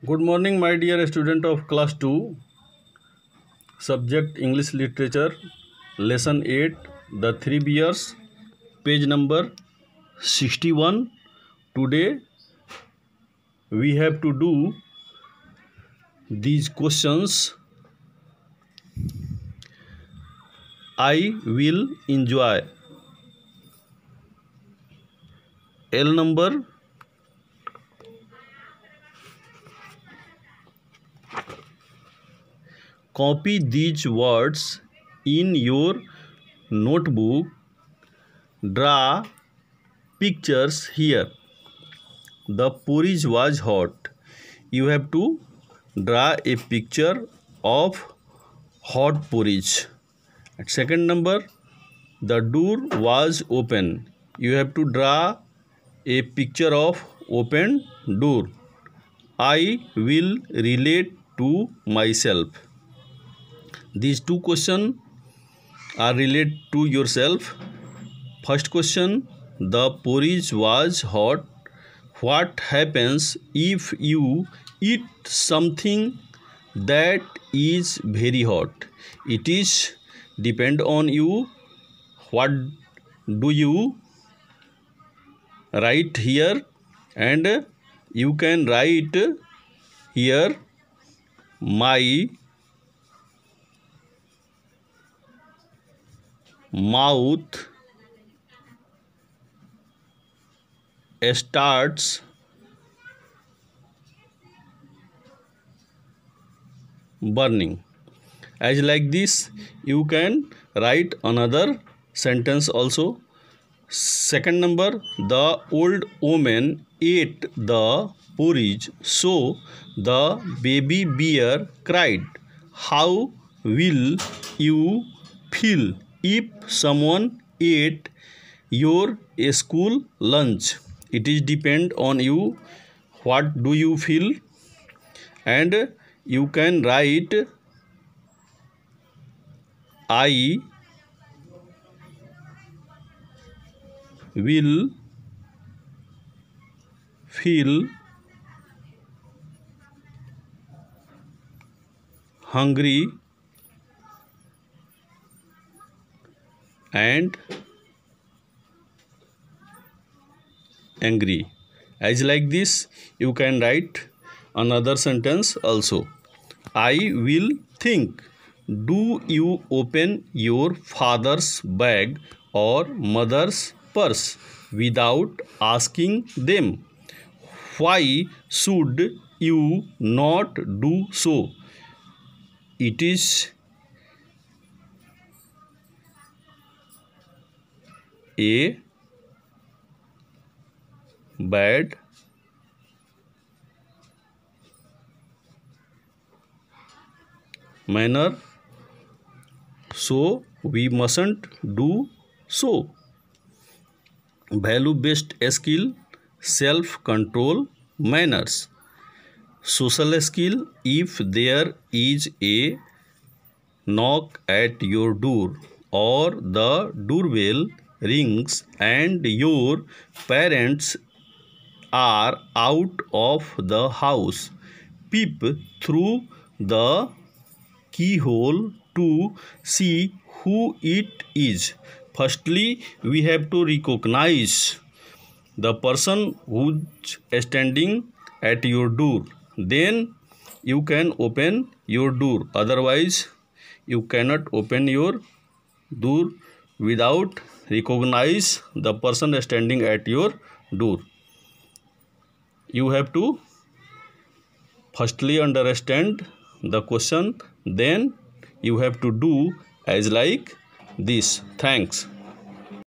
Good morning, my dear student of class 2, subject English literature, lesson 8, the 3 bears, page number 61. Today we have to do these questions. I will enjoy. L number, copy these words in your notebook. Draw pictures here. The porridge was hot. You have to draw a picture of hot porridge. At second number, the door was open. You have to draw a picture of open door. I will relate to myself. These two questions are related to yourself. First question, the porridge was hot. What happens if you eat something that is very hot? It is depend on you. What do you write here? And you can write here, my mouth starts burning. As like this, you can write another sentence also. Second number, the old woman ate the porridge, so the baby bear cried. How will you feel if someone ate your school lunch? It is depend on you. What do you feel? And you can write, I will feel hungry and angry. As like this, you can write another sentence also. I will think. Do you open your father's bag or mother's purse without asking them? Why should you not do so? It is a bad manner, so we mustn't do so. Value based skill, self control, manners. Social skill, if there is a knock at your door or the doorbell rings and your parents are out of the house, peep through the keyhole to see who it is. Firstly, we have to recognize the person who's standing at your door. Then you can open your door. Otherwise, you cannot open your door without recognize the person standing at your door. You have to firstly understand the question, then you have to do as like this. Thanks.